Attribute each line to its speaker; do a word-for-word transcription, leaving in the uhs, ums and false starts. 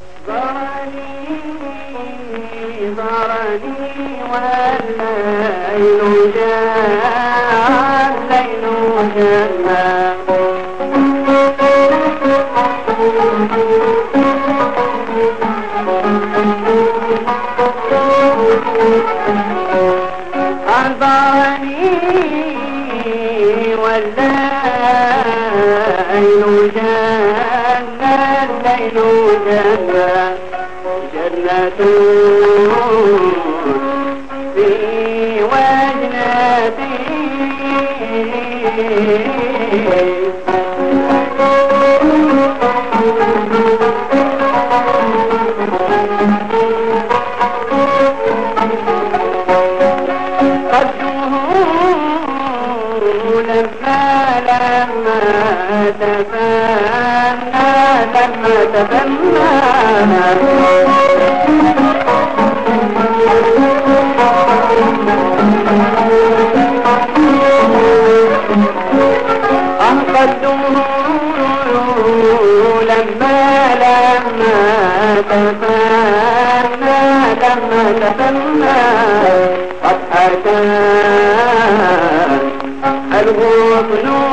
Speaker 1: ضرني ضرني والليل جاء الليل جاء ضرني والليل جاء الليل جاء جنة في وجنتي قده لما لما تفنى لما تفنى أنقذه لما لما تفنى لما تفنى قد أتى الغصن